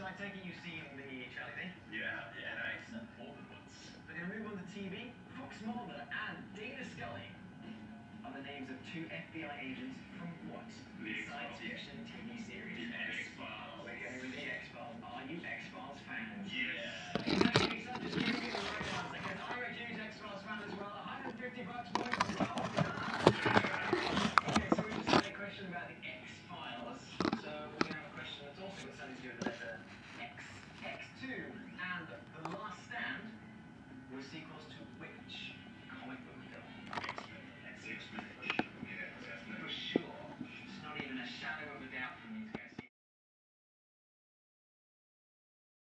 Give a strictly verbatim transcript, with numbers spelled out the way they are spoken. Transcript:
I take it you've seen the Charlie thing? Yeah, yeah, nice. All the ones. We're going to move on to T V. Fox Mulder and Dana Scully are the names of two F B I agents from what? The Science X-Files. fiction T V series. The X-Files. We're going with the X-Files. Are you X-Files fans? Yeah. Exactly, so just give me the right answer, because I'm a huge X-Files fan as well. one hundred fifty bucks more. Okay, so we just had a question about the X-Files. So we're going to have a question that's also got something to do with the letter X. X two and The Last Stand were sequels to